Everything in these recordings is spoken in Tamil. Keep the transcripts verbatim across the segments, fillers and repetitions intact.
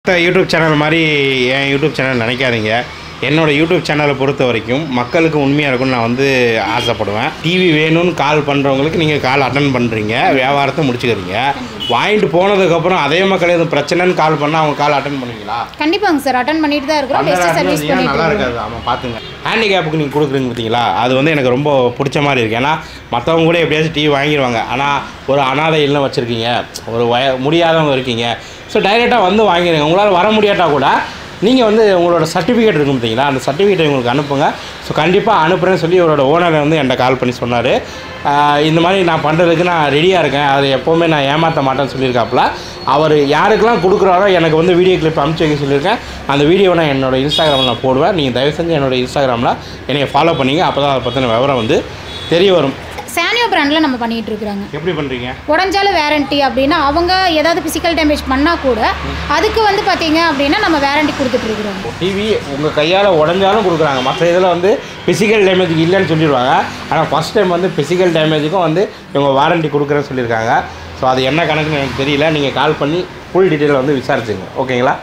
யூடியூப் சேனல் மாதிரி என் யூடியூப் சேனல் நினைக்காதீங்க. என்னோட யூடியூப் சேனலை பொறுத்த வரைக்கும் மக்களுக்கு உண்மையாக இருக்கும்னு நான் வந்து ஆசைப்படுவேன். டிவி வேணும்னு கால் பண்ணுறவங்களுக்கு நீங்கள் கால் அட்டன் பண்ணுறீங்க, வியாபாரத்தை முடிச்சுக்கிறீங்க. வாங்கிட்டு போனதுக்கப்புறம் அதே மக்கள் எதுவும் பிரச்சனைன்னு கால் பண்ணால் அவங்க கால் அட்டன் பண்ணுவீங்களா? கண்டிப்பாங்க சார், அட்டன் பண்ணிட்டு தான் இருக்கிறோம். பெஸ்ட் சர்வீஸ் பண்ணிட்டு நல்லா இருக்காது. ஆமாம், பார்த்துங்க. ஹேண்டிகேப்புக்கு நீங்கள் கொடுக்குறீங்க பார்த்தீங்களா, அது வந்து எனக்கு ரொம்ப பிடிச்ச மாதிரி இருக்குது. ஏன்னா மற்றவங்க கூட எப்படியாச்சும் டிவி வாங்கிடுவாங்க, ஆனால் ஒரு அனாதை இல்லம் வச்சுருக்கீங்க, ஒரு வய முடியாதவங்க இருக்கீங்க. ஸோ டைரெக்டாக வந்து வாங்கிடுங்க. உங்களால் வர முடியாட்டா கூட நீங்கள் வந்து உங்களோட சர்டிஃபிகேட் இருக்கும் பார்த்தீங்களா, அந்த சர்டிஃபிகேட்டை உங்களுக்கு அனுப்புங்க. ஸோ கண்டிப்பாக அனுப்புகிறேன்னு சொல்லி இவரோட ஓனர் வந்து என்கிட்ட கால் பண்ணி சொன்னார். இந்த மாதிரி நான் பண்ணுறதுக்கு நான் ரெடியாக இருக்கேன், அதை எப்போவுமே நான் ஏமாற்ற மாட்டேன்னு சொல்லியிருக்காப்புல. அவர் யாருக்கெல்லாம் கொடுக்குறாரோ எனக்கு வந்து வீடியோ கிளிப் அனுப்பிச்சி வைக்க சொல்லியிருக்கேன். அந்த வீடியோவை நான் என்னோடய இன்ஸ்டாகிராமில் நான் போடுவேன். நீங்கள் தயவு செஞ்சு என்னோடய இன்ஸ்டாகிராமில் என்னை ஃபாலோ பண்ணிங்க. அப்போ தான் அதை பற்றின விவரம் வந்து தெரிய வரும். சானியோ பிராண்டில் நம்ம பண்ணிகிட்டு இருக்கிறாங்க. எப்படி பண்ணுறீங்க? உடஞ்சாலும் வேரண்டி அப்படின்னா அவங்க ஏதாவது ஃபிசிக்கல் டேமேஜ் பண்ணால் கூட அதுக்கு வந்து பார்த்தீங்க அப்படின்னா நம்ம வேரண்டி கொடுத்துட்ருக்குறோம். டிவி உங்கள் கையால் உடஞ்சாலும் கொடுக்குறாங்க. மற்ற இதில் வந்து ஃபிசிக்கல் டேமேஜுக்கு இல்லைன்னு சொல்லிடுவாங்க. ஆனால் ஃபஸ்ட் டைம் வந்து ஃபிசிக்கல் டேமேஜுக்கும் வந்து இவங்க வாரண்டி கொடுக்குறேன்னு சொல்லியிருக்காங்க. ஸோ அது என்ன கணக்குன்னு எனக்கு தெரியல. நீங்கள் கால் பண்ணி ஃபுல் டீட்டெயில் வந்து விசாரிச்சுங்க. ஓகேங்களா?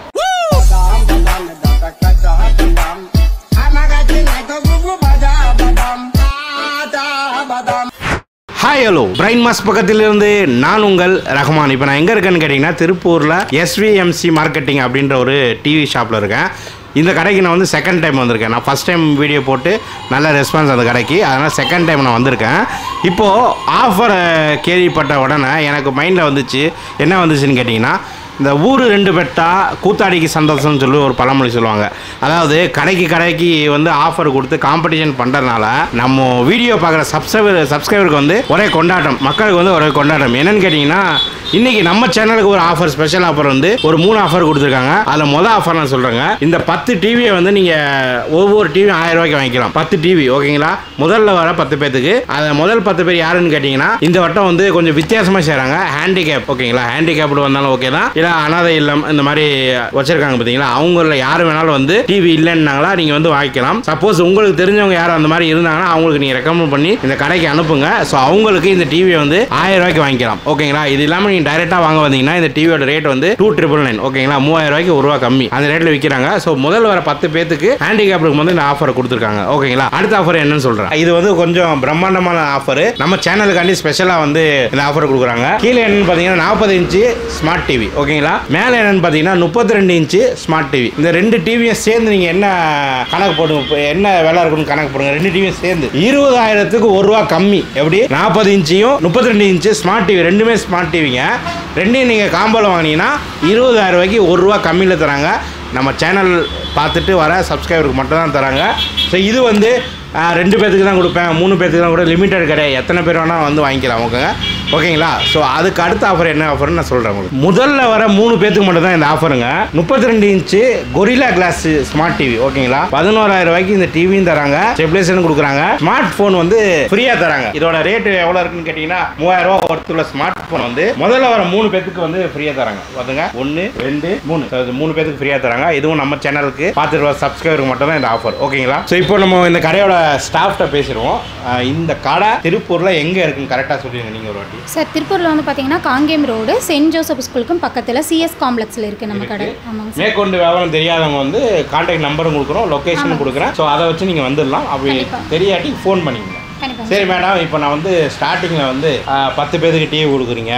ஹாய் ஹலோ, பிரைன் மாஸ் பக்கத்திலிருந்து நான் உங்கள் ரஹ்மான். இப்போ நான் எங்கே இருக்கேன்னு கேட்டிங்கன்னா திருப்பூரில் எஸ்விஎம்சி மார்க்கெட்டிங் அப்படின்ற ஒரு டிவி ஷாப்பில் இருக்கேன். இந்த கடைக்கு நான் வந்து செகண்ட் டைம் வந்திருக்கேன். நான் ஃபஸ்ட் டைம் வீடியோ போட்டு நல்ல ரெஸ்பான்ஸ் அந்த கடைக்கு, அதனால் செகண்ட் டைம் நான் வந்திருக்கேன். இப்போது ஆஃபரை கேள்விப்பட்ட உடனே எனக்கு மைண்டில் வந்துச்சு, என்ன வந்துச்சுன்னு கேட்டிங்கன்னா, இந்த ஊர் ரெண்டு பெட்டா கூத்தாடிக்கு சந்தோஷம்னு சொல்லி ஒரு பழமொழி சொல்லுவாங்க. அதாவது கடைக்கு கடைக்கு வந்து ஆஃபர் கொடுத்து காம்படிஷன் பண்ணுறதுனால நம்ம வீடியோ பார்க்குற சப்ஸ்கிரைபர் சப்ஸ்கிரைபருக்கு வந்து ஒரே கொண்டாட்டம், மக்களுக்கு வந்து ஒரே கொண்டாட்டம். என்னென்னு கேட்டிங்கன்னா, இன்றைக்கி நம்ம சேனலுக்கு ஒரு ஆஃபர், ஸ்பெஷல் ஆஃபர் வந்து ஒரு மூணு ஆஃபர் கொடுத்துருக்காங்க. அதில் மொதல் ஆஃபர் நான் சொல்கிறேங்க. இந்த பத்து டிவியை வந்து நீங்கள் ஒவ்வொரு டிவியும் ஆயிரம் ரூபாய்க்கு வாங்கிக்கலாம். பத்து டிவி ஓகேங்களா? முதல்ல வர பத்து பேத்துக்கு. அதை முதல் பத்து பேர் யாருன்னு கேட்டிங்கன்னா, இந்த வட்டம் வந்து கொஞ்சம் வித்தியாசமாக செய்கிறாங்க. ஹேண்டிகேப் ஓகேங்களா? ஹேண்டிகேப்டு வந்தாலும் ஓகே தான், இல்லை அனாதை இல்லம் இந்த மாதிரி வச்சிருக்காங்க பார்த்தீங்களா, அவங்கள யார் வேணாலும் வந்து டிவி இல்லைன்னாங்களா நீங்கள் வந்து வாங்கிக்கலாம். சப்போஸ் உங்களுக்கு தெரிஞ்சவங்க யாரும் அந்த மாதிரி இருந்தாங்கன்னா அவங்களுக்கு நீங்கள் ரெக்கமெண்ட் பண்ணி இந்த கடைக்கு அனுப்புங்க. ஸோ அவங்களுக்கு இந்த டிவியை வந்து ஆயிரம் ரூபாய்க்கு வாங்கிக்கலாம். ஓகேங்களா? இது இல்லாமல் நீங்கள் டைரெக்டாக வாங்க வந்தீங்கன்னா இந்த டிவியோட ரேட் வந்து டூ ட்ரிபிள் நைன் ஓகேங்களா? மூவாயிரம் ரூபாய்க்கு ஒரு ரூபா கம்மி அந்த ரேட்டில் விற்கிறாங்க. ஸோ முதல் வர பத்து பேத்துக்கு ஹேண்டிகேப்டுக்கு வந்து இந்த ஆஃபர் கொடுத்துருக்காங்க. ஓகேங்களா? அடுத்த ஆஃபர் என்னன்னு சொல்கிறேன். இது வந்து கொஞ்சம் பிரம்மாண்டமான ஆஃபர், நம்ம சேனலுக்காண்டி ஸ்பெஷலாக வந்து இந்த ஆஃபர் கொடுக்குறாங்க. கீழே என்னன்னு பார்த்தீங்கன்னா நாற்பது இன்ச்சு ஸ்மார்ட் டிவி ஓகேங்களா? மேலே என்னன்னு பார்த்தீங்கன்னா முப்பத்தி ரெண்டு இன்ச்சு ஸ்மார்ட் டிவி. இந்த ரெண்டு டிவியும் சேர்ந்து நீங்கள் என்ன கணக்கு போடுங்க, என்ன விலை இருக்குன்னு கணக்கு போடுங்க. ரெண்டு டிவியும் சேர்ந்து இருபதாயிரத்துக்கு ஒரு ரூபா கம்மி. எப்படி? நாற்பது இன்ச்சையும் முப்பத்தி ரெண்டு இன்ச்சு ஸ்மார்ட் டிவி ரெண்டுமே ஸ்மார்ட் டிவிங்க. ரெண்டையும் நீங்கள் காம்போல வாங்கினீங்கன்னா இருபதாயிரம் ரூபாய்க்கு ஒரு ரூபா கம்மியில் தராங்க. நம்ம சேனல் பார்த்துட்டு வர சப்ஸ்கிரைபருக்கு மட்டும் தான் தராங்க. ஸோ இது வந்து ரெண்டு பேர்த்துக்கு தான் கொடுப்பேன், மூணு பேர்த்துக்கு தான் கூட, லிமிட்டட் கிடையாது, எத்தனை பேர் வேணால் வந்து வாங்கிக்கலாம். ஓகேங்க ஓகேங்களா? ஸோ அதுக்கு அடுத்த ஆஃபர் என்ன ஆஃபர்னு நான் சொல்கிறேன் உங்களுக்கு. முதல்ல வர மூணு பேர்த்துக்கு மட்டும் தான் இந்த ஆஃபருங்க. முப்பத்தி ரெண்டு inch Gorilla glass smart TV ஓகேங்களா? பதினோராயிரம் ரூபாய்க்கு இந்த டிவியும் தராங்க, ஸ்டெபிலைசரும் கொடுக்குறாங்க, ஸ்மார்ட் ஃபோன் வந்து ஃப்ரீயாக தராங்க. இதோட ரேட்டு எவ்வளோ இருக்குன்னு கேட்டிங்கன்னா மூவாயிரம் ரூபா ஒருத்துள்ள ஸ்மார்ட் ஃபோன் வந்து முதல்ல வர மூணு பேர்த்துக்கு வந்து ஃப்ரீயாக தராங்க. பார்த்துங்க, ஒன்று ரெண்டு மூணு மூணு பேருக்கு ஃப்ரீயாக தராங்க. இதுவும் நம்ம சேனலுக்கு பார்த்துட்டு வர சப்ஸ்கிரைபருக்கு மட்டும் தான் இந்த ஆஃபர். ஓகேங்களா? ஸோ இப்போ நம்ம இந்த கடையோட ஸ்டாஃப்ட்ட பேசிடுவோம். இந்த கடை திருப்பூரில் எங்கே இருக்குன்னு கரெக்டாக சொல்லுங்க நீங்கள் ஒரு வாட்டி. சார், திருப்பூரில் வந்து பார்த்தீங்கன்னா காங்கேயம் ரோடு செயின்ட் ஜோசப் ஸ்கூலுக்கும் பக்கத்தில் சிஎஸ் காம்ப்ளெக்ஸில் இருக்குது நம்ம கடை. ஆமாங்க சார். மேற்கொண்டு வியாபாரம் தெரியாதவங்க வந்து கான்டாக்ட் நம்பரும் கொடுக்குறோம், லொக்கேஷனும் கொடுக்குறேன். ஸோ அதை வச்சு நீங்கள் வந்துடலாம். அப்படி தெரியாட்டி ஃபோன் பண்ணிக்கங்க. சரி மேடம், இப்போ நான் வந்து ஸ்டார்டிங்கில் வந்து பத்து பேருக்கு டிவி கொடுக்குறீங்க,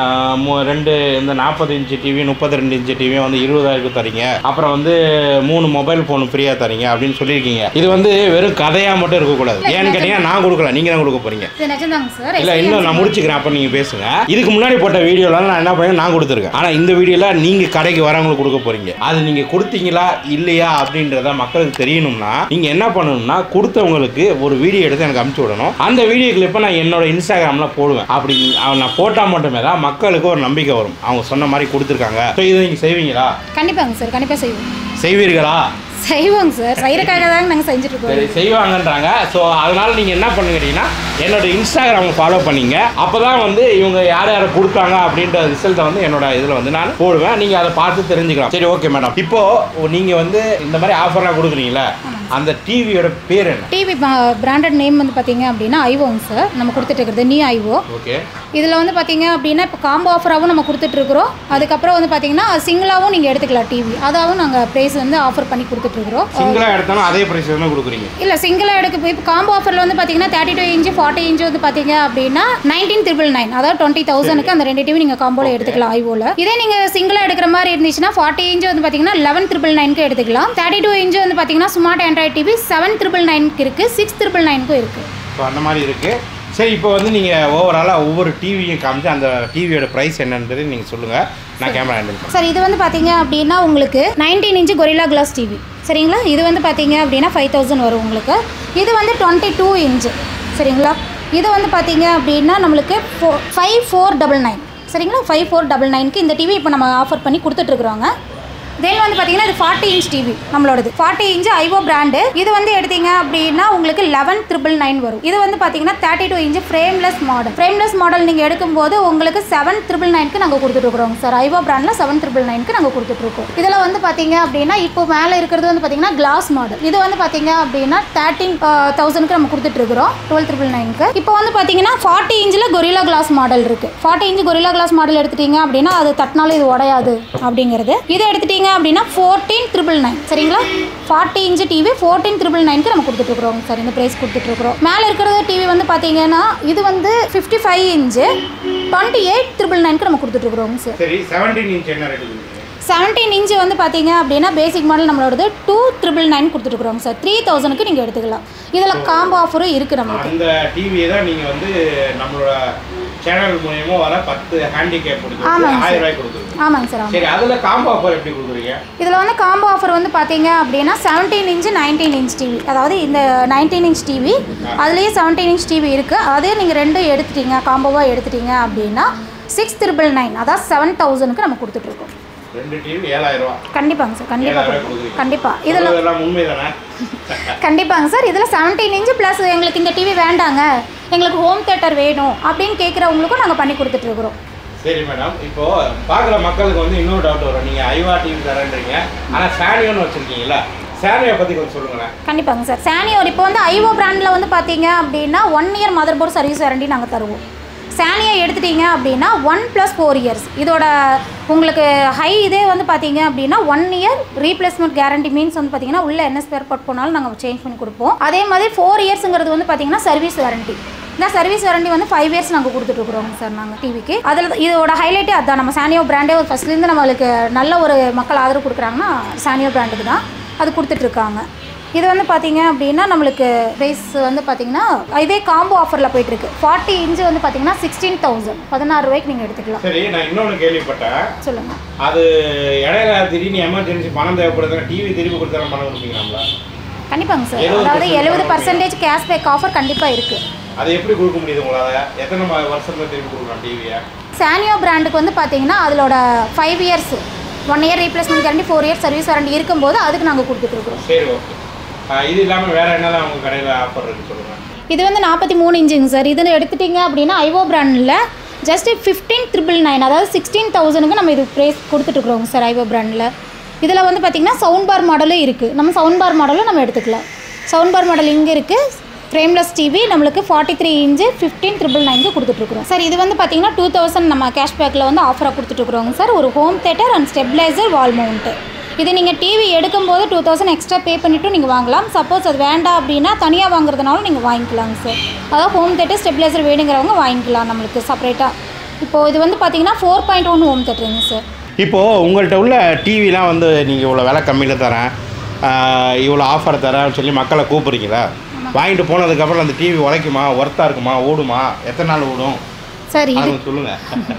ரெண்டு இந்த நாற்பது இன்ச்சு டிவி முப்பத்தி ரெண்டு இன்ச்சு டிவியும் வந்து இருபதாயிரத்துக்கு தரீங்க, அப்புறம் வந்து மூணு மொபைல் ஃபோன் ஃப்ரீயாக தரீங்க அப்படின்னு சொல்லியிருக்கீங்க. இது வந்து வெறும் கதையாக மட்டும் இருக்கக்கூடாது. ஏன்னு கேட்டீங்கன்னா நான் கொடுக்கல, நீங்கள் தான் கொடுக்க போகிறீங்க. இல்லை இன்னும் நான் முடிச்சுக்கிறேன், அப்போ நீங்கள் பேசுங்க. இதுக்கு முன்னாடி போட்ட வீடியோலாம் நான் என்ன பண்ணேன், நான் கொடுத்துருக்கேன். ஆனால் இந்த வீடியோவில் நீங்கள் கடைக்கு வரவங்களுக்கு கொடுக்க போகிறீங்க. அது நீங்கள் கொடுத்தீங்களா இல்லையா அப்படின்றத மக்களுக்கு தெரியணும்னா நீங்கள் என்ன பண்ணணும்னா, கொடுத்தவங்களுக்கு ஒரு வீடியோ எடுத்து எனக்கு அனுப்பிச்சு விடணும். அந்த வீடியோ கிளிப்பை நான் என்னோட இன்ஸ்டாகிராம்ல போடுவேன். அப்படி நான் போட்டால் மட்டுமே தான் மக்களுக்கு ஒரு நம்பிக்கை வரும், அவங்க சொன்ன மாதிரி கொடுத்துருக்காங்க. ஸோ இதை நீங்கள் செய்வீங்களா? கண்டிப்பாங்க சார், கண்டிப்பாக செய்வோம். செய்வீர்களா? செய்வோங்க சார், செய்யறதுக்காக தாங்க நாங்கள் செஞ்சுட்டு இருக்கோம். சரி, செய்வாங்கன்றாங்க. ஸோ அதனால் நீங்கள் என்ன பண்ணுங்கன்னா என்னோட இன்ஸ்டாகிராமை ஃபாலோ பண்ணிங்க. அப்போ தான் வந்து இவங்க யார் யாரை கொடுத்தாங்க அப்படின்ற ரிசல்ட்டை வந்து என்னோட இதில் வந்து நான் போடுவேன். நீங்கள் அதை பார்த்து தெரிஞ்சுக்கலாம். சரி, ஓகே மேடம். இப்போது நீங்கள் வந்து இந்த மாதிரி ஆஃபர்லாம் கொடுக்குறீங்களா, அந்த டிவியோட பேர் என்ன? டிவி பிராண்டட் நேம் வந்து பார்த்தீங்க அப்படின்னா ஐவோங்க சார், நம்ம கொடுத்துட்டு இருக்கிறது நியூ ஐவோ. ஓகே. இதில் வந்து பார்த்தீங்க அப்படின்னா இப்போ காம்போ ஆஃபராகவும் நம்ம கொடுத்துட்ருக்குறோம். அதுக்கப்புறம் வந்து பார்த்தீங்கன்னா சிங்கிளாகவும் நீங்கள் எடுத்துக்கலாம் டிவி, அதாகவும் நாங்கள் ப்ரைஸ் வந்து ஆஃபர் பண்ணி கொடுத்துட்ருக்குறோம். சிங்கிளாக எடுத்தாலும் அதே ப்ரைஸ் தான் கொடுக்குறீங்க? இல்லை, சிங்கிளாக எடுக்க இப்போ காம்போ ஆஃபரில் வந்து பார்த்தீங்கன்னா thirty two inch forty inch வந்து பார்த்தீங்க அப்படின்னா நைன்டீன் ட்ரிபிள் நைன் அதாவது டுவெண்ட்டி தௌசண்ட்க்கு அந்த ரெண்டு டிவி நீங்கள் காம்போவில் எடுத்துக்கலாம் ஐவோவில். இதே நீங்கள் சிங்கிளாக எடுக்கிற மாதிரி இருந்துச்சுன்னா ஃபார்ட்டி இன்ச்சு வந்து பார்த்தீங்கன்னா லெவன் ட்ரிபிள் நைனுக்கு எடுத்துக்கலாம். தேர்ட்டி டூ இன்ச்சு வந்து பார்த்தீங்கன்னா smart Android TV seven triple நைனுக்கு இருக்குது, சிக்ஸ் ட்ரிபிள் நைனுக்கும் இருக்குது. ஸோ அந்த மாதிரி இருக்குது. சரி, இப்போ வந்து நீங்கள் ஓவராலாக ஒவ்வொரு டிவியும் காமிச்சு அந்த டிவியோட ப்ரைஸ் என்னன்றது நீங்கள் சொல்லுங்கள், நான் கேமரா ஹேண்டில். சார், இது வந்து பார்த்தீங்க அப்படின்னா உங்களுக்கு nineteen inch Gorilla glass TV, சரிங்களா? இது வந்து பார்த்தீங்க அப்படின்னா ஃபைவ் தௌசண்ட் வரும் உங்களுக்கு. இது வந்து டுவெண்ட்டி டூ இன்ச்சு, சரிங்களா? இது வந்து பார்த்தீங்க அப்படின்னா நம்மளுக்கு four five four double nine சரிங்களா? ஃபைவ் ஃபோர் டபுள் நைனுக்கு இந்த டிவி இப்போ நம்ம ஆஃபர் பண்ணி கொடுத்துட்ருக்குறோங்க. தென் வந்து பார்த்தீங்கன்னா இது ஃபார்ட்டி இன்ச் டிவி நம்மளோடது, ஃபார்ட்டி இன்ச் ஐவோ பிராண்டு. இது வந்து எடுத்தீங்க அப்படின்னா உங்களுக்கு லெவன் ட்ரிபிள் நைன் வரும். இது வந்து பார்த்தீங்கன்னா thirty two inch frameless model. Frameless model நீங்கள் எடுக்கும்போது உங்களுக்கு செவன் ட்ரிபிள் நைனுக்கு நாங்கள் கொடுத்துட்ருக்குறோம் சார். ஐவோ பிராண்டில் செவன் ட்ரிபிள் நைனுக்கு நாங்கள் கொடுத்துட்ருக்கோம். இதில் வந்து பார்த்தீங்க அப்படின்னா இப்போ மேலே இருக்கிறது வந்து பார்த்தீங்கன்னா கிளாஸ் மாடல். இது வந்து பார்த்தீங்க அப்படின்னா தேர்ட்டின் தௌசண்ட்க்கு நம்ம கொடுத்துட்ருக்குறோம், டுவெல் ட்ரிபிள் நைனுக்கு. இப்போ வந்து பார்த்தீங்கன்னா ஃபார்ட்டி இன்ச்சில் கொரில்லா கிளாஸ் மாடல் இருக்குது. Forty inch Gorilla glass model எடுத்துட்டீங்க அப்படின்னா அது தட்டினாலும் இது உடையாது அப்படிங்கிறது. இதை எடுத்துட்டீங்க அப்படின்னா ஃபோர்டீன் ட்ரிபிள் நைன் சரிங்களா? Forty inch TV fourteen triple நைனுக்கு நம்ம கொடுத்துட்ருக்குறோம் சார். இந்த ப்ரைஸ் கொடுத்துட்ருக்குறோம். மேலே இருக்கிறது டிவி வந்து பார்த்தீங்கன்னா இது வந்து fifty five inch twenty eight triple நைனுக்கு நம்ம கொடுத்துட்ருக்குறோம் சார். சரி, செவன்டீன் இன்ச் என்ன ரேட்? செவன்டீன் இன்ச்சு வந்து பார்த்தீங்க அப்படின்னா பேசிக் மாடல் நம்மளோடது டூ ட்ரிபிள் நைன் கொடுத்துட்ருக்குறோம் சார். த்ரீ தௌசண்ட்க்கு நீங்கள் எடுத்துக்கலாம். இதில் காம்போ ஆஃபரும் இருக்குது நம்மளுக்கு. அந்த டிவியை தான் நீங்கள் வந்து நம்மளோட சேனல் மூலமா வர பத்து ஹேண்டிகேப் கொடுத்து ஆயிரம் ரூபாய் கொடுக்குறீங்க. ஆமாங்க சார். சரி, அதில் காம்போ ஆஃபர் எப்படி கொடுக்குறீங்க? இதில் வந்து காம்போ ஆஃபர் வந்து பார்த்தீங்க அப்படின்னா seventeen inch nineteen inch TV, அதாவது இந்த நைன்டீன் இன்ச் டிவி அதுலேயே செவன்டீன் இன்ச் டிவி இருக்குது. அதே நீங்கள் ரெண்டும் எடுத்துட்டீங்க, காம்போவாக எடுத்துட்டீங்க அப்படின்னா சிக்ஸ் ட்ரிபிள் நைன் அதாவது செவன் தௌசண்ட்க்கு நம்ம கொடுத்துட்ருக்கோம். ரெண்டு டிவி ஏழாயிரம் ரூபா. கண்டிப்பாங்க சார், கண்டிப்பாக கண்டிப்பாக. இதில் உண்மை தானே? கண்டிப்பாங்க சார். இதில் செவன்டீன் இன்ச்சு ப்ளஸ் எங்களுக்கு இந்த டிவி வேண்டாங்க, எங்களுக்கு ஹோம் தியேட்டர் வேணும் அப்படின்னு கேட்குறவங்களுக்கும் நாங்கள் பண்ணி கொடுத்துட்ருக்குறோம். சரி மேடம், இப்போது பார்க்குற மக்களுக்கு வந்து இன்னொரு டவுட் வரும். நீங்கள் ஐவா டிவி தரேன்றீங்க, ஆனால் சானியோன்னு வச்சுருக்கீங்களா? சானியோ பற்றி கொஞ்சம் சொல்லுங்களேன். கண்டிப்பாங்க சார். சானியோ இப்போ வந்து ஐவோ பிராண்டில் வந்து பார்த்தீங்க அப்படின்னா one year motherboard service warranty நாங்கள் தருவோம். சானியை எடுத்துட்டீங்க அப்படின்னா ஒன் ப்ளஸ் ஃபோர் இயர்ஸ் இதோட உங்களுக்கு ஹை. இதே வந்து பார்த்தீங்க அப்படின்னா one year replacement guarantee means வந்து பார்த்தீங்கன்னா உள்ள என்ன ஸ்பேர் பார்ட் போனாலும் நாங்கள் சேஞ்ச் பண்ணி கொடுப்போம். அதே மாதிரி ஃபோர் இயர்ஸுங்கிறது வந்து பார்த்தீங்கன்னா சர்வீஸ் வாரண்டி. இந்த சர்வீஸ் வாரண்டி வந்து ஃபைவ் இயர்ஸ் நாங்கள் கொடுத்துட்ருக்குறோம் சார் நாங்கள் டிவிக்கு. அதில் இதோட ஹைலைட்டே அதுதான். நம்ம சானியோ பிராண்டே ஒரு ஃபஸ்ட்லேருந்து நம்மளுக்கு நல்ல ஒரு மக்கள் ஆதரவு கொடுக்குறாங்கன்னா சானியோ பிராண்டுக்கு தான் அது கொடுத்துட்ருக்காங்க. இது வந்து பார்த்தீங்க அப்படின்னா நம்மளுக்கு ப்ரைஸ் வந்து பார்த்தீங்கன்னா இதே காம்போ ஆஃபரில் போயிட்டுருக்கு. ஃபார்ட்டி இன்ச்சு வந்து பார்த்தீங்கன்னா சிக்ஸ்டீன் தௌசண்ட் பதினாறு ரூபாய்க்கு நீங்கள் எடுத்துக்கலாம். சரி, நான் இன்னொன்று கேள்விப்பட்டேன். சொல்லுங்கள். அது இடையில திடீர்னு எமர்ஜென்சி பணம் தேவைப்படுதுன்னா டிவி திருப்பி கொடுத்தா பணம் கொடுப்பீங்களா? கண்டிப்பாங்க சார். அதாவது எழுபது பர்சன்டேஜ் கேஷ்பேக் ஆஃபர் கண்டிப்பாக இருக்குது. அதை எப்படி கொடுக்க முடியுது உங்களால்? எத்தனை வருஷத்தில் திருப்பி கொடுக்கலாம் டிவியை? சானியோ பிராண்டுக்கு வந்து பார்த்தீங்கன்னா அதோட five years one year replacement guarantee four years service warranty இருக்கும்போது அதுக்கு நாங்கள் கொடுத்துட்ருக்குறோம். சரி, ஓகே. இது இல்லாமல் வேறு என்னதான் உங்கள் கடையில் ஆஃபர் இருக்குது சொல்லுங்கள். இது வந்து நாற்பத்தி மூணு இன்ச்சுங்க சார். இதில் எடுத்துட்டிங்க அப்படின்னா ஐவோ பிராண்டில் ஜஸ்ட் ஃபிஃப்டீன் ட்ரிபிள் நைன் அதாவது சிக்ஸ்டீன் தௌசண்ட்க்கு நம்ம இது ப்ரைஸ் கொடுத்துட்ருக்குறோங்க சார் ஐவோ பிராண்டில். இதில் வந்து பார்த்திங்கன்னா சவுண்ட் பார் மாடலும் இருக்குது. நம்ம சவுண்ட் பார் மாடலும் நம்ம எடுத்துக்கலாம். சவுண்ட் பார் மாடல் இங்கே இருக்குது. ஃப்ரேம்லெஸ் டிவி நம்மளுக்கு forty three inch fifteen triple நைனுக்கு கொடுத்துட்ருக்குறோம் சார். இது வந்து பார்த்திங்கன்னா டூ தௌசண்ட் நம்ம கேஷ்பேக்கில் வந்து ஆஃபராக கொடுத்துட்ருக்குறோங்க சார். ஒரு home theatre and stabiliser wall mount. இது நீங்கள் டிவி எடுக்கும்போது டூ தௌசண்ட் எக்ஸ்ட்ரா பே பண்ணிவிட்டு நீங்கள் வாங்கலாம். சப்போஸ் அது வேண்டாம் அப்படின்னா தனியாக வாங்குறதுனாலும் நீங்கள் வாங்கிக்கலாங்க சார். அதாவது ஹோம் தேட்டர் ஸ்டெபிளைசர் வேணுங்கிறவங்க வாங்கிக்கலாம் நம்மளுக்கு செப்பரேட்டாக. இப்போது இது வந்து பார்த்தீங்கன்னா ஃபோர் பாயிண்ட் ஒன் ஹோம் தேட்டருங்க சார். இப்போது உங்கள்கிட்ட உள்ள டிவிலாம் வந்து நீங்கள் இவ்வளோ விலை கம்மியில் தரேன், இவ்வளோ ஆஃபர் தரேன்னு சொல்லி மக்களை கூப்பிட்றீங்களா? வாங்கிட்டு போனதுக்கப்புறம் அந்த டிவி உழைக்குமா, ஒர்த்தாக இருக்குமா, ஓடுமா, எத்தனை நாள் ஓடும்? சரி, இது சொல்லுங்கள்.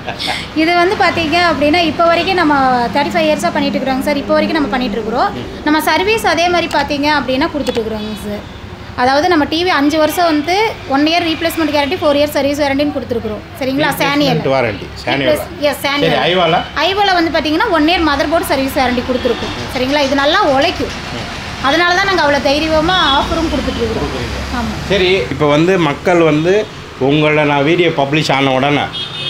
இது வந்து பார்த்தீங்க அப்படின்னா இப்போ வரைக்கும் நம்ம தேர்ட்டி ஃபைவ் இயர்ஸாக பண்ணிட்டு இருக்கிறோங்க சார். இப்போ வரைக்கும் நம்ம பண்ணிகிட்ருக்குறோம். நம்ம சர்வீஸ் அதே மாதிரி பார்த்தீங்க அப்படின்னா கொடுத்துட்ருக்குறோங்க சார். அதாவது நம்ம டிவி அஞ்சு வருஷம் வந்து one year replacement guarantee four year service வாரண்டின்னு கொடுத்துருக்குறோம். சரிங்களா? சானியல் வாரண்டி. எஸ், சானியல். ஐவோல ஐவோல வந்து பார்த்தீங்கன்னா one year motherboard service warranty கொடுத்துருக்கோம். சரிங்களா? இது நல்லா உழைக்கும். அதனால தான் நாங்கள் அவ்வளோ தைரியமாக ஆஃபரும் கொடுத்துட்ருக்குறோம். ஆமாம். சரி, இப்போ வந்து மக்கள் வந்து உங்களை நான் வீடியோ பப்ளிஷ் ஆன உடனே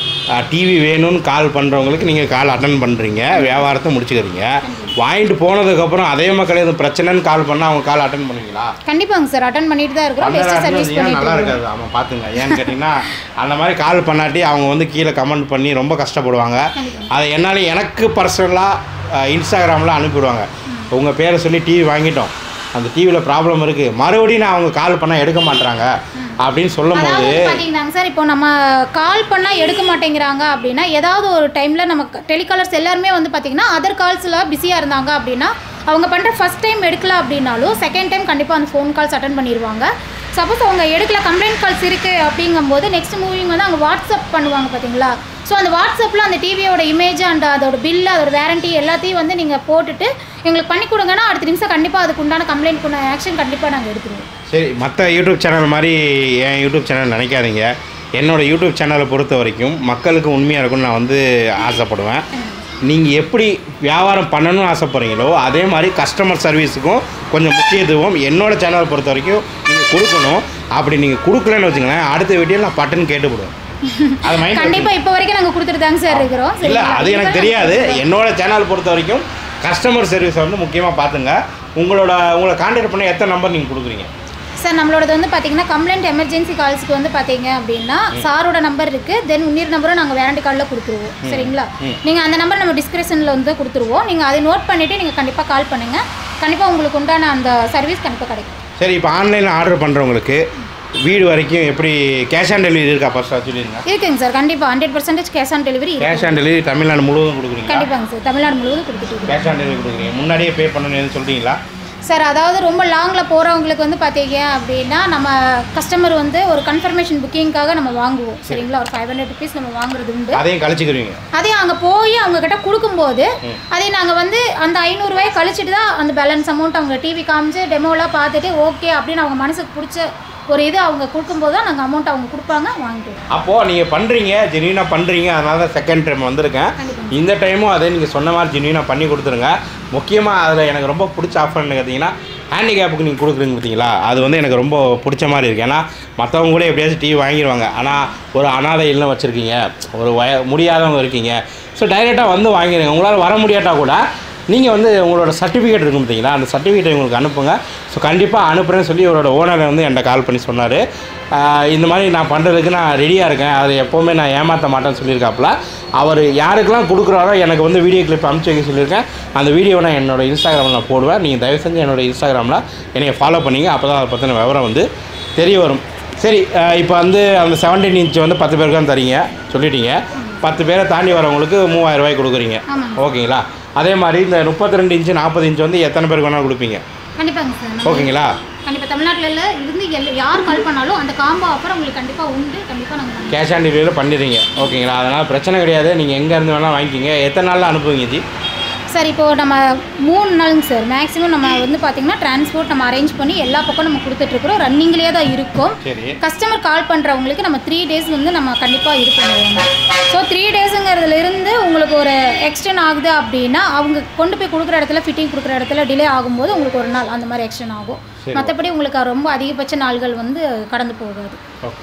டிவி வேணும்னு கால் பண்ணுறவங்களுக்கு நீங்கள் கால் அட்டன் பண்ணுறீங்க, வியாபாரத்தை முடிச்சுக்கிறீங்க. வாங்கிட்டு போனதுக்கப்புறம் அதே மக்கள் எதுவும் பிரச்சனைன்னு கால் பண்ணால் அவங்க கால் அட்டன் பண்ணுவீங்களா? கண்டிப்பாங்க சார், அட்டன் பண்ணிட்டு தான் இருக்கிறோம். பெஸ்ட் சர்வீஸ் பண்ணிட்டு நல்லா இருக்காது. ஆமாம், பார்த்துங்க. ஏன்னு கேட்டிங்கன்னா அந்த மாதிரி கால் பண்ணாட்டி அவங்க வந்து கீழே கமெண்ட் பண்ணி ரொம்ப கஷ்டப்படுவாங்க. அதை என்னால் எனக்கு பர்சனலாக இன்ஸ்டாகிராமில் அனுப்பிவிடுவாங்க. உங்கள் பேரை சொல்லி டிவி வாங்கிட்டோம், அந்த டிவியில் ப்ராப்ளம் இருக்குது, மறுபடியும் நான் அவங்க கால் பண்ணால் எடுக்க மாட்டுறாங்க அப்படின்னு சொல்லும் போது பார்த்தீங்கன்னாங்க சார், இப்போ நம்ம கால் பண்ணால் எடுக்க மாட்டேங்கிறாங்க அப்படின்னா ஏதாவது ஒரு டைமில் நம்ம டெலிகாலர்ஸ் எல்லாருமே வந்து பார்த்திங்கன்னா அதர் கால்ஸில் பிஸியாக இருந்தாங்க அப்படின்னா அவங்க பண்ணுற ஃபஸ்ட் டைம் எடுக்கல அப்படின்னாலும் செகண்ட் டைம் கண்டிப்பாக அந்த ஃபோன் கால்ஸ் அட்டன் பண்ணிடுவாங்க. சப்போஸ் அவங்க எடுக்கல, கம்ப்ளைண்ட் கால்ஸ் இருக்குது அப்படிங்கும்போது நெக்ஸ்ட் மூவிங் வந்து அவங்க வாட்ஸ்அப் பண்ணுவாங்க பார்த்தீங்களா. ஸோ அந்த வாட்ஸ்அப்பில் அந்த டிவியோட இமேஜ் அண்ட் அதோட பில்லு, அதோட வேரண்டி எல்லாத்தையும் வந்து நீங்கள் போட்டுட்டு எங்களுக்கு பண்ணி கொடுங்கன்னா அடுத்த நிமிஷம் கண்டிப்பாக அதுக்கு உண்டான கம்ப்ளைண்ட் பண்ண ஆக்ஷன் கண்டிப்பாக நாங்கள் எடுத்துருவோம். சரி, மற்ற யூடியூப் சேனல் மாதிரி என் யூடியூப் சேனல் நினைக்காதீங்க. என்னோடய யூடியூப் சேனலை பொறுத்த வரைக்கும் மக்களுக்கு உண்மையாக இருக்கும்னு நான் வந்து ஆசைப்படுவேன். நீங்கள் எப்படி வியாபாரம் பண்ணணும்னு ஆசைப்படுறீங்களோ அதே மாதிரி கஸ்டமர் சர்வீஸுக்கும் கொஞ்சம் முக்கியத்துவம் என்னோடய சேனலை பொறுத்த வரைக்கும் நீங்கள் கொடுக்கணும். அப்படி நீங்கள் கொடுக்கலன்னு வச்சுங்களேன், அடுத்த வீடியோவில் நான் பட்டுன்னு கேட்டுவிடுவேன். அது மைண்ட் கண்டிப்பாக இப்போ வரைக்கும் நாங்கள் கொடுத்துட்டு தாங்க சார் இருக்கிறோம். இல்லை, அது எனக்கு தெரியாது. என்னோடய சேனல் பொறுத்த வரைக்கும் கஸ்டமர் சர்வீஸை வந்து முக்கியமாக பார்த்துங்க. உங்களோட உங்களை கான்டாக்ட் பண்ண எத்தனை நம்பர் நீங்கள் கொடுக்குறீங்க சார்? நம்மளோடது வந்து பார்த்தீங்கன்னா கம்ப்ளைண்ட் எமர்ஜென்சி கால்ஸுக்கு வந்து பார்த்தீங்க அப்படின்னா சாரோட நம்பர் இருக்குது, தென் இன்னொரு நம்பரும் நாங்கள் வேரண்டி காலில் கொடுத்துருவோம். சரிங்களா? நீங்கள் அந்த நம்பர் நம்ம டிஸ்கிரிப்ஷனில் வந்து கொடுத்துருவோம். நீங்கள் அதை நோட் பண்ணிவிட்டு நீங்கள் கண்டிப்பாக கால் பண்ணுங்கள். கண்டிப்பாக உங்களுக்கு உண்டான அந்த சர்வீஸ் கண்டிப்பாக கிடைக்கும். சரி, இப்போ ஆன்லைனில் ஆர்டர் பண்ணுறவங்களுக்கு வீடு வரைக்கும் எப்படி கேஷ் ஆன் டெலிவரி இருக்கா? ஃபர்ஸ்ட் சொல்லிடுங்க. இருக்குங்க சார், கண்டிப்பாக hundred percentage cash on delivery. Cash on delivery Tamil Nadu முழுவதும் கொடுக்குறீங்க? கண்டிப்பாங்க சார், தமிழ்நாடு முழுவதும் கொடுத்துட்டு கேஷ் ஆன் டெலிவரி கொடுக்குறீங்க. முன்னாடியே பே பண்ணணும்னு சொல்கிறீங்களா சார்? அதாவது ரொம்ப லாங்கில் போகிறவங்களுக்கு வந்து பார்த்தீங்க அப்படின்னா நம்ம கஸ்டமர் வந்து ஒரு கன்ஃபர்மேஷன் புக்கிங்காக நம்ம வாங்குவோம். சரிங்களா? ஒரு ஃபைவ் ஹண்ட்ரட் ருபீஸ் நம்ம வாங்குறது உண்டு. அதையும் கழிச்சுக்கிறீங்க. அதையும் அங்கே போய் அவங்க கிட்ட கொடுக்கும்போது அதை நாங்கள் வந்து அந்த ஐநூறுரூவாயை கழிச்சிட்டு தான் அந்த பேலன்ஸ் அமௌண்ட் அவங்க டிவி காமிச்சு டெமோலாம் பார்த்துட்டு ஓகே அப்படின்னு அவங்க மனசுக்கு பிடிச்ச ஒரு இது அவங்க கொடுக்கும்போது தான் நாங்கள் அமௌண்ட் அவங்க கொடுப்பாங்க, வாங்கிடுவோம். அப்போது நீங்கள் பண்ணுறீங்க, ஜென்யூனாக பண்ணுறீங்க. அதனால தான் செகண்ட் டைம் வந்திருக்கேன். இந்த டைமும் அதே நீங்கள் சொன்ன மாதிரி ஜென்யூனாக பண்ணி கொடுத்துருங்க. முக்கியமாக அதில் எனக்கு ரொம்ப பிடிச்ச ஆஃபர்னு பார்த்தீங்கன்னா ஹேண்டிகேப்புக்கு நீங்கள் கொடுக்குறீங்க பார்த்தீங்களா, அது வந்து எனக்கு ரொம்ப பிடிச்ச மாதிரி இருக்குது. ஏன்னா மற்றவங்க கூட எப்படியாச்சும் டிவி வாங்கிடுவாங்க, ஆனால் ஒரு அனாதை இல்லம் வச்சுருக்கீங்க, ஒரு வய முடியாதவங்க இருக்கீங்க, ஸோ டைரெக்டாக வந்து வாங்கிடுங்க. உங்களால் வர முடியாட்டா கூட நீங்கள் வந்து உங்களோட சர்டிஃபிகேட் இருக்கும் பார்த்தீங்களா, அந்த சர்டிஃபிகேட்டை உங்களுக்கு அனுப்புங்க. ஸோ கண்டிப்பாக அனுப்புகிறேன்னு சொல்லி இவரோட ஓனர் வந்து என்கிட்ட கால் பண்ணி சொன்னார். இந்த மாதிரி நான் பண்ணுறதுக்கு நான் ரெடியாக இருக்கேன், அதை எப்போவுமே நான் ஏமாற்ற மாட்டேன்னு சொல்லியிருக்காப்புல. அவர் யாருக்கெல்லாம் கொடுக்குறாரோ எனக்கு வந்து வீடியோ கிளிப் அனுப்பிச்சி வைக்க சொல்லியிருக்கேன். அந்த வீடியோவை நான் என்னோடய இன்ஸ்டாகிராமில் நான் போடுவேன். நீங்கள் தயவு செஞ்சு என்னோடய இன்ஸ்டாகிராமில் என்னை ஃபாலோ பண்ணிங்க, அப்போ தான் அதை பற்றின விவரம் வந்து தெரிய வரும். சரி, இப்போ வந்து அந்த செவன்டீன் இன்ச் வந்து பத்து பேருக்கு தான் தரீங்க சொல்லிட்டீங்க. பத்து பேரை தாண்டி வரவங்களுக்கு மூவாயிரம் ரூபாய் கொடுக்குறீங்க, ஓகேங்களா? அதே மாதிரி இந்த முப்பத்தி ரெண்டு இன்ச்சு நாற்பது இன்ச்சு வந்து எத்தனை பேருக்கு வேணாலும் கொடுப்பீங்க? கண்டிப்பாங்க சார். ஓகேங்களா? கண்டிப்பாக தமிழ்நாட்டில் இருந்து எல் யார் கால் பண்ணாலும் அந்த காம்போ ஆஃபர் உங்களுக்கு கண்டிப்பாக உண்டு. கண்டிப்பாக நாங்கள் கேஷ் ஆன் டெலிவரியில் பண்ணிடுறீங்க, ஓகேங்களா? அதனால் பிரச்சனை கிடையாது. நீங்கள் எங்கே இருந்து வேணால் வாங்கிக்கிங்க. எத்தனை நாளில் அனுப்புவீங்க ஜி? சார் இப்போது நம்ம மூணு நாளுங்க சார் மேக்ஸிமம் நம்ம வந்து பார்த்திங்கன்னா டிரான்ஸ்போர்ட் நம்ம அரேஞ்ச் பண்ணி எல்லா பக்கம் நம்ம கொடுத்துட்ருக்குறோம். ரன்னிங்லேயே தான் இருக்கும். கஸ்டமர் கால் பண்ணுறவங்களுக்கு நம்ம த்ரீ டேஸ் வந்து நம்ம கண்டிப்பாக இது பண்ணுவோம். ஸோ த்ரீ டேஸுங்கிறதுலேருந்து உங்களுக்கு ஒரு எக்ஸ்டெண்ட் ஆகுது அப்படின்னா அவங்க கொண்டு போய் கொடுக்குற இடத்துல ஃபிட்டிங் கொடுக்குற இடத்துல டிலே ஆகும்போது உங்களுக்கு ஒரு நாள் அந்த மாதிரி எக்ஸ்டெண்ட் ஆகும். மற்றபடி உங்களுக்கு ரொம்ப அதிகபட்ச நாள்கள் வந்து கடந்து போகாது.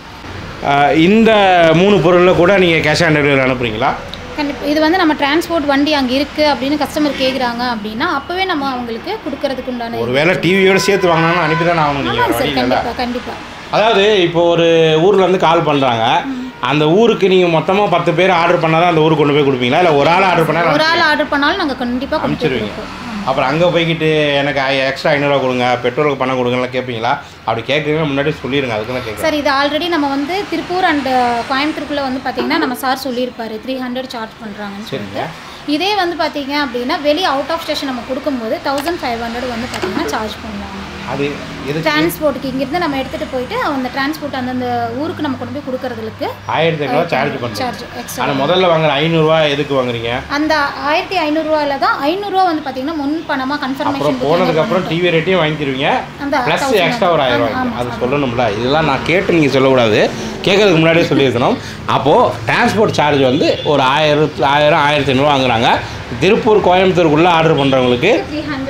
இந்த மூணு பொருளில் கூட நீங்கள் கேஷ் ஆன் டெலிவரி அனுப்புறீங்களா? கண்டிப்பாக. இது வந்து நம்ம டிரான்ஸ்போர்ட் வண்டி அங்கே இருக்குது அப்படின்னு கஸ்டமர் கேட்குறாங்க அப்படின்னா அப்போவே நம்ம அவங்களுக்கு கொடுக்கறதுக்கு உண்டான ஒரு வேளை டிவியோட சேர்த்து வாங்கினாலும் அனுப்பி தான் ஆகணும். சார் கண்டிப்பாக கண்டிப்பாக. அதாவது இப்போ ஒரு ஊரில் வந்து கால் பண்ணுறாங்க, அந்த ஊருக்கு நீங்கள் மொத்தமாக பத்து பேர் ஆர்டர் பண்ணால் தான் அந்த ஊருக்கு கொண்டு போய் கொடுப்பீங்களா, இல்லை ஒரு ஆள் ஆர்டர் பண்ணால்? ஒரு ஆள் ஆர்டர் பண்ணாலும் நாங்கள் கண்டிப்பாக அனுப்பிச்சிருவீங்க. அப்புறம் அங்கே போய்கிட்டு எனக்கு எக்ஸ்ட்ரா ஐநூறுரூவா கொடுங்க, பெட்ரோலுக்கு பணம் கொடுங்கலாம் கேட்பீங்களா? அப்படி கேட்குறீங்க முன்னாடி சொல்லிடுங்க, அதுக்கு தான் கேட்குறேன். சார் இது ஆல்ரெடி நம்ம வந்து திருப்பூர் அண்ட் கோயம்புத்தூருக்குள்ளே வந்து பார்த்தீங்கன்னா நம்ம சார் சொல்லியிருப்பாரு த்ரீ ஹண்ட்ரட் சார்ஜ் பண்ணுறாங்கன்னு சொல்லிட்டு. இதே வந்து பார்த்தீங்க அப்படின்னா வெளியே அவுட் ஆஃப் ஸ்டேஷன் நம்ம கொடுக்கும்போது தௌசண்ட் ஃபைவ் ஹண்ட்ரட் வந்து பார்த்தீங்கன்னா சார்ஜ் பண்ணுவாங்க. அது டிரான்ஸ்போர்ட்டுக்கு இங்கிருந்து நம்ம எடுத்துகிட்டு போயிட்டு அந்த டிரான்ஸ்போர்ட் அந்தந்த ஊருக்கு நம்ம கொண்டு போய் கொடுக்கறதுக்கு ஆயிரத்தி ஐநூறுவா சார்ஜ் பண்ணுறோம். Charge extra. ஆனால் முதல்ல வாங்குற ஐநூறுரூவா எதுக்கு வாங்குறீங்க? அந்த ஆயிரத்தி ஐநூறுரூவாயில் தான் ஐநூறுரூவா வந்து பார்த்தீங்கன்னா முன் பணமாக கன்ஃபர்மேஷன் போனதுக்கப்புறம் டிவி ரேட்டையும் வாங்கிடுவீங்க, ப்ளஸ் எக்ஸ்ட்ரா ஒரு ஆயிரம் ரூபாய். அது சொல்லணும்ல, இதெல்லாம் நான் கேட்டு நீங்கள் சொல்லக்கூடாது, கேட்கறதுக்கு முன்னாடியே சொல்லியிருக்கணும். அப்போது டிரான்ஸ்போர்ட் சார்ஜ் வந்து ஒரு ஆயிரத்து ஆயிரம் ஆயிரத்தி ஐநூறுவா வாங்குறாங்க. திருப்பூர் கோயம்புத்தூருக்குள்ளே ஆர்டர் பண்ணுறவங்களுக்கு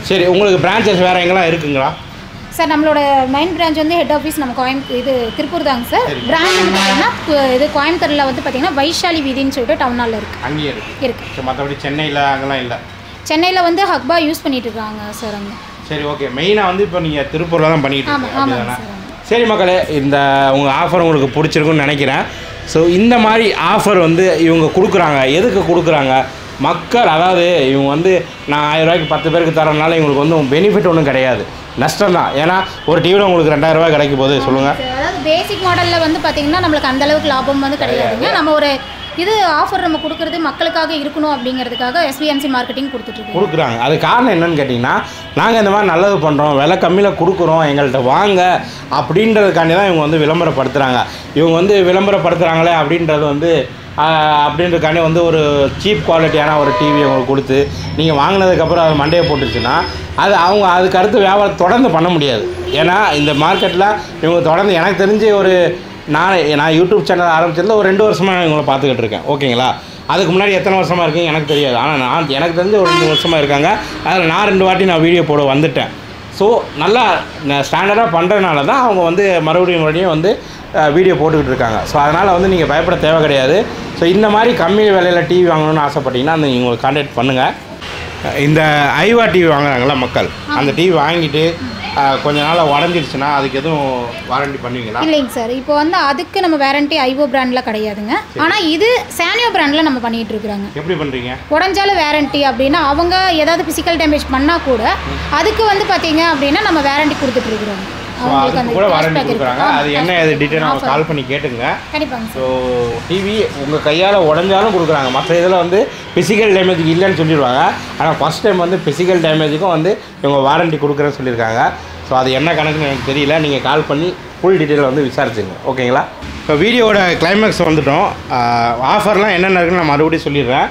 சரி, உங்களுக்கு பிரான்ச்சஸ் வேறு எங்கெல்லாம் இருக்குங்களா? சார் நம்மளோட மெயின் பிரான்ச் வந்து ஹெட் ஆஃபீஸ் நம்ம கோயம்புத்தூர் இது திருப்பூர் தாங்க சார். பிரான்ச் வந்து பார்த்தீங்கன்னா இது கோயம்புத்தூரில் வந்து பார்த்தீங்கன்னா வைஷாலி வீதின்னு சொல்லிட்டு டவுன் ஹாலில் இருக்குது. அங்கேயே இருக்குது இருக்குது. ஸோ மற்றபடி சென்னையில் அங்கெல்லாம் இல்லை? சென்னையில் வந்து ஹக்பா யூஸ் பண்ணிட்டு இருக்காங்க சார் அங்கே. சரி, ஓகே. மெயினாக வந்து இப்போ நீங்கள் திருப்பூரில் தான் பண்ணிட்டு இருக்கீங்க ஆமாம் சார். சரி மக்களே, இந்த உங்கள் ஆஃபர் உங்களுக்கு பிடிச்சிருக்குன்னு நினைக்கிறேன். ஸோ இந்த மாதிரி ஆஃபர் வந்து இவங்க கொடுக்குறாங்க. எதுக்கு கொடுக்குறாங்க? மக்கள், அதாவது இவங்க வந்து நான் ஆயிரம் ரூபாய்க்கு பத்து பேருக்கு தரனால இவங்களுக்கு வந்து பெனிஃபிட் ஒன்றும் கிடையாது, நஷ்டம் தான். ஏன்னா ஒரு டிவியில் உங்களுக்கு ரெண்டாயிரம் ரூபாய் கிடைக்கும் போது சொல்லுங்கள். அதாவது பேசிக் மாடலில் வந்து பார்த்தீங்கன்னா நம்மளுக்கு அந்த அளவுக்கு லாபம் வந்து கிடையாதுங்க. நம்ம ஒரு இது ஆஃபர் நம்ம கொடுக்குறது மக்களுக்காக இருக்கணும் அப்படிங்கிறதுக்காக எஸ்விஎம்சி மார்க்கெட்டிங் கொடுத்துட்ருக்கோம் கொடுக்குறாங்க. அது காரணம் என்னன்னு கேட்டிங்கன்னா, நாங்கள் இந்த மாதிரி நல்லது பண்ணுறோம், விலை கம்மியில் கொடுக்குறோம், எங்கள்கிட்ட வாங்க அப்படின்றதுக்காண்டி தான் இவங்க வந்து விளம்பரப்படுத்துகிறாங்க. இவங்க வந்து விளம்பரப்படுத்துகிறாங்களே அப்படின்றது வந்து அப்படின்றதுக்காண்டி வந்து ஒரு சீப் குவாலிட்டியான ஒரு டிவி அவங்களுக்கு கொடுத்து நீங்கள் வாங்கினதுக்கப்புறம் அது மண்டையை போட்டுருச்சுன்னா அது அவங்க அதுக்கு அடுத்து வியாபாரம் தொடர்ந்து பண்ண முடியாது. ஏன்னா இந்த மார்க்கெட்டில் இவங்க தொடர்ந்து, எனக்கு தெரிஞ்சு ஒரு நான் நான் யூடியூப் சேனல் ஆரம்பிச்சதில் ஒரு ரெண்டு வருஷமாக இவங்களை பார்த்துக்கிட்டு இருக்கேன். ஓகேங்களா? அதுக்கு முன்னாடி எத்தனை வருஷமாக இருக்கீங்க எனக்கு தெரியாது. ஆனால் நான் எனக்கு தெரிஞ்சு ஒரு ரெண்டு வருஷமாக இருக்காங்க. அதில் நான் ரெண்டு வாட்டி நான் வீடியோ போட வந்துட்டேன். ஸோ நல்லா ஸ்டாண்டர்டாக பண்ணுறதுனால தான் அவங்க வந்து மறுபடியும் மறுபடியும் வந்து வீடியோ போட்டுக்கிட்டு இருக்காங்க. ஸோ அதனால் வந்து நீங்கள் பயப்பட தேவை கிடையாது. ஸோ இந்த மாதிரி கம்மி விலையில் டிவி வாங்கணும்னு ஆசைப்பட்டீங்கன்னா அந்த நீங்கள் உங்களுக்கு கான்டாக்ட் பண்ணுங்கள். இந்த ஐவா டிவி வாங்குறாங்களா மக்கள், அந்த டிவி வாங்கிட்டு கொஞ்ச நாள் உடஞ்சிருச்சுன்னா அதுக்கு எதுவும் வாரண்டி பண்ணுவீங்களா? இல்லைங்க சார், இப்போ வந்து அதுக்கு நம்ம வாரண்டி ஐவோ பிராண்டில் கிடையாதுங்க. ஆனால் இது சானியோ பிராண்டில் நம்ம பண்ணிகிட்டு இருக்கிறாங்க. எப்படி பண்ணுறீங்க? உடஞ்சாலும் வாரண்டி அப்படின்னா அவங்க ஏதாவது ஃபிசிக்கல் டேமேஜ் பண்ணால் கூட அதுக்கு வந்து பார்த்தீங்க அப்படின்னா நம்ம வாரண்டி கொடுத்துட்ருக்குறோம். அதுக்கு கூட வாரண்டி கொடுக்குறாங்க. அது என்ன அது டீட்டெயிலாக அவங்க கால் பண்ணி கேட்டுங்க. கண்டிப்பாங்க. ஸோ டிவி உங்கள் கையால் உடஞ்சாலும் கொடுக்குறாங்க. மற்ற இதில் வந்து ஃபிசிக்கல் டேமேஜுக்கு இல்லைன்னு சொல்லிடுவாங்க. ஆனால் ஃபஸ்ட் டைம் வந்து ஃபிசிக்கல் டேமேஜுக்கும் வந்து இவங்க வாரண்டி கொடுக்குறேன்னு சொல்லியிருக்காங்க. ஸோ அது என்ன கணக்குன்னு எனக்கு தெரியல. நீங்கள் கால் பண்ணி ஃபுல் டீட்டெயில் வந்து விசாரிச்சுங்க. ஓகேங்களா? இப்போ வீடியோவோட கிளைமேக்ஸ் வந்துட்டோம். ஆஃபர்லாம் என்னென்ன இருக்குன்னு நான் மறுபடியும் சொல்லிடுறேன்.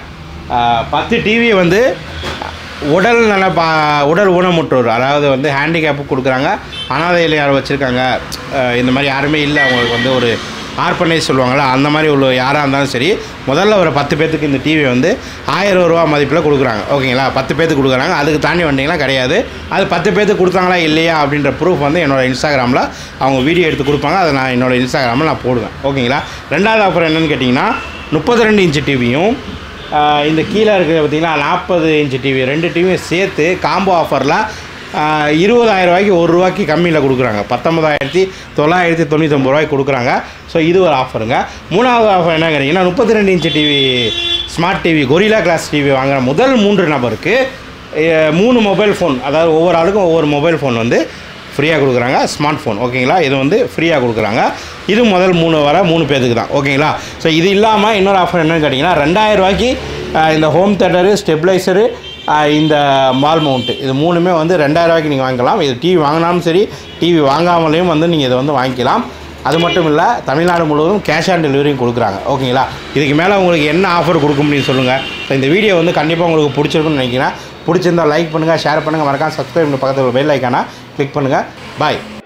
பத்து டிவி வந்து உடல் நல பா உடல் ஊனமுற்றோர், அதாவது வந்து ஹேண்டிகேப்பு கொடுக்குறாங்க, அனாதையில் யார் வச்சுருக்காங்க, இந்த மாதிரி யாருமே இல்லை, அவங்களுக்கு வந்து ஒரு ஆர்பனேஜ் சொல்லுவாங்கள்ல, அந்த மாதிரி உள்ள யாராக இருந்தாலும் சரி, முதல்ல ஒரு பத்து பேர்த்துக்கு இந்த டிவி வந்து ஆயிரம் ரூபா மதிப்பில் கொடுக்குறாங்க. ஓகேங்களா? பத்து பேர்த்துக்கு கொடுக்குறாங்க. அதுக்கு தாண்டி வந்தீங்கன்னா கிடையாது. அது பத்து பேர்த்துக்கு கொடுத்தாங்களா இல்லையா அப்படின்ற ப்ரூஃப் வந்து என்னோடய இன்ஸ்டாகிராமில் அவங்க வீடியோ எடுத்து கொடுப்பாங்க. அதை நான் என்னோடய இன்ஸ்டாகிராமில் நான் போடுவேன். ஓகேங்களா? ரெண்டாவது ஆஃபர் என்னென்னு கேட்டிங்கன்னா, முப்பத்தி ரெண்டு இன்ச்சு டிவியும் இந்த கீழே இருக்கிற பார்த்திங்கன்னா நாற்பது இன்ச்சு டிவி ரெண்டு டிவியும் சேர்த்து காம்போ ஆஃபரில் இருபதாயிரம் ரூபாய்க்கு ஒரு ரூபாய்க்கு கம்மியில் கொடுக்குறாங்க. பத்தொம்பதாயிரத்தி தொள்ளாயிரத்தி தொண்ணூற்றொம்பது ரூபாய்க்கு கொடுக்குறாங்க. ஸோ இது ஒரு ஆஃபருங்க. மூணாவது ஆஃபர் என்ன கேட்டிங்கன்னா, முப்பத்தி ரெண்டு inch TV smart TV Gorilla glass TV வாங்குகிற முதல் மூன்று நபருக்கு மூணு மொபைல் ஃபோன், அதாவது ஒவ்வொரு ஆளுக்கும் ஒவ்வொரு மொபைல் ஃபோன் வந்து ஃப்ரீயாக கொடுக்குறாங்க. Smart phone. ஓகேங்களா? இது வந்து ஃப்ரீயாக கொடுக்குறாங்க. இது முதல் மூணு வர மூணு பேருக்கு தான். ஓகேங்களா? ஸோ இது இல்லாமல் இன்னொரு ஆஃபர் என்னென்னு கேட்டிங்கன்னா, ரெண்டாயிரம் ரூபாய்க்கு இந்த ஹோம் தேட்டரு, ஸ்டெபிளைசரு, இந்த மால் மவுண்ட்டு, இது மூணுமே வந்து ரெண்டாயிரம் ரூபாய்க்கு நீங்கள் வாங்கிக்கலாம். இது டிவி வாங்கினாலும் சரி, டிவி வாங்காமலேயும் வந்து நீங்கள் இதை வந்து வாங்கிக்கலாம். அது மட்டும் இல்லை, தமிழ்நாடு முழுவதும் கேஷ் ஆன் டெலிவரியும் கொடுக்குறாங்க. ஓகேங்களா? இதுக்கு மேலே உங்களுக்கு என்ன ஆஃபர் கொடுக்க முடியும்னு சொல்லுங்கள். ஸோ இந்த வீடியோ வந்து கண்டிப்பாக உங்களுக்கு பிடிச்சிருக்குன்னு நினைக்கிறேன். பிடிச்சிருந்தால் லைக் பண்ணுங்கள், ஷேர் பண்ணுங்கள், மறக்காம சப்ஸ்கிரைப் பண்ணி பக்கத்தில் பெல் ஐக்கானா கிளிக் பண்ணுங்கள். பாய்.